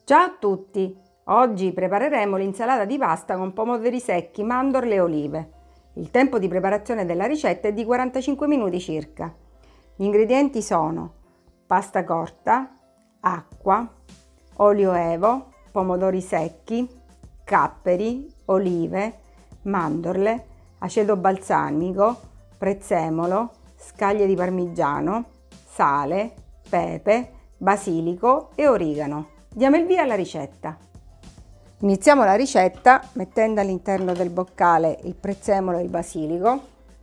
Ciao a tutti! Oggi prepareremo l'insalata di pasta con pomodori secchi, mandorle e olive. Il tempo di preparazione della ricetta è di 45 minuti circa. Gli ingredienti sono pasta corta, acqua, olio evo, pomodori secchi, capperi, olive, mandorle, aceto balsamico, prezzemolo, scaglie di parmigiano, sale, pepe, basilico e origano. Diamo il via alla ricetta. Iniziamo la ricetta mettendo all'interno del boccale il prezzemolo e il basilico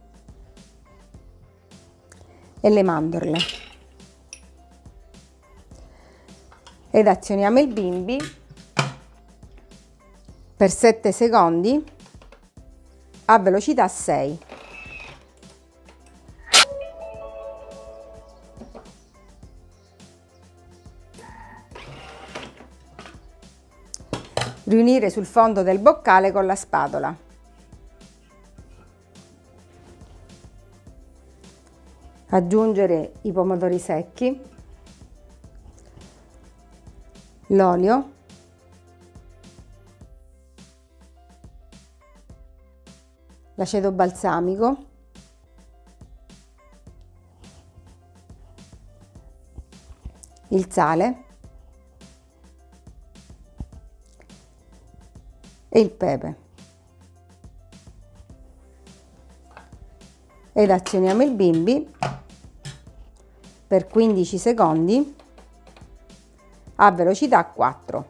e le mandorle ed azioniamo il bimbi per 7 secondi a velocità 6. Riunire sul fondo del boccale con la spatola. Aggiungere i pomodori secchi, l'olio, l'aceto balsamico, il sale e il pepe ed azioniamo il bimbi per 15 secondi a velocità 4.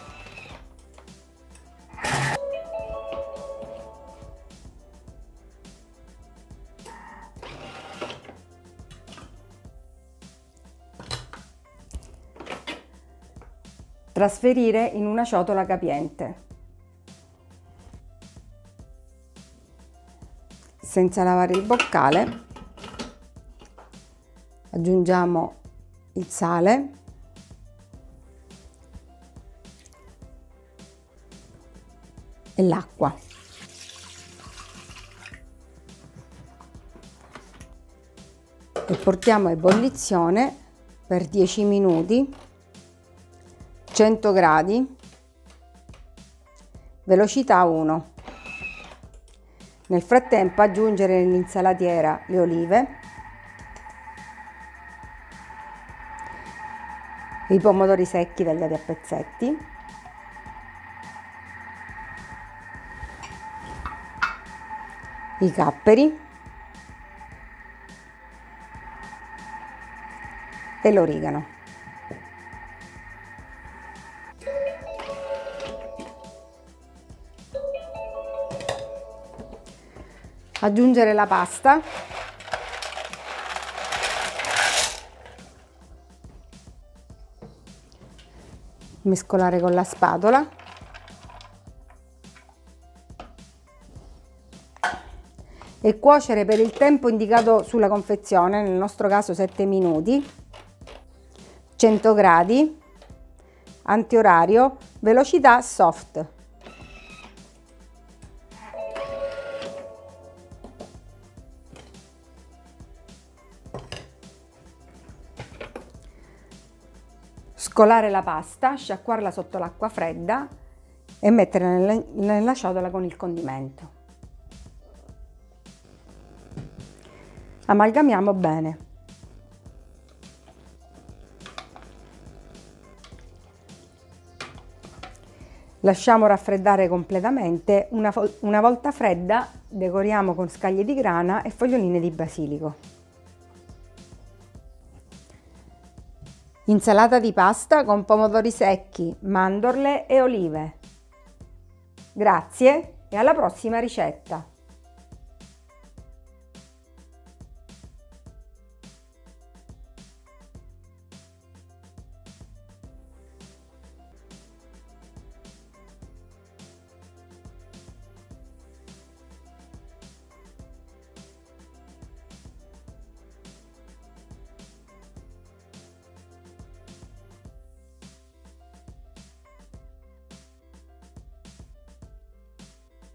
Trasferire in una ciotola capiente. Senza lavare il boccale, aggiungiamo il sale, e l'acqua. E portiamo a ebollizione per 10 minuti, 100 gradi, velocità 1. Nel frattempo aggiungere nell'insalatiera le olive, i pomodori secchi tagliati a pezzetti, i capperi e l'origano. Aggiungere la pasta, mescolare con la spatola e cuocere per il tempo indicato sulla confezione, nel nostro caso 7 minuti, 100 gradi, antiorario, velocità soft. Scolare la pasta, sciacquarla sotto l'acqua fredda e mettere nella ciotola con il condimento. Amalgamiamo bene. Lasciamo raffreddare completamente. Una volta fredda decoriamo con scaglie di grana e foglioline di basilico. Insalata di pasta con pomodori secchi, mandorle e olive. Grazie e alla prossima ricetta!